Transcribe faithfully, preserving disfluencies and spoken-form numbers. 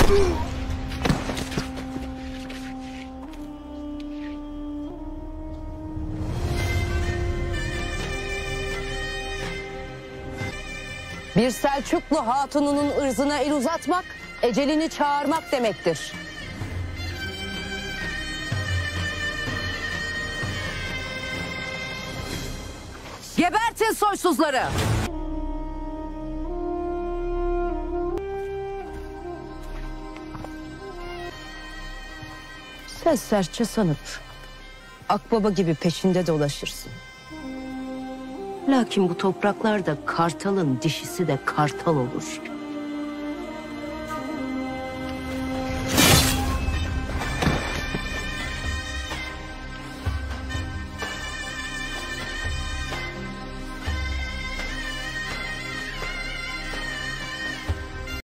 Bir Selçuklu hatununun ırzına el uzatmak, ecelini çağırmak demektir. Gebertin soysuzları! Sen serçe sanıp akbaba gibi peşinde dolaşırsın. Lakin bu topraklarda kartalın dişisi de kartal olur.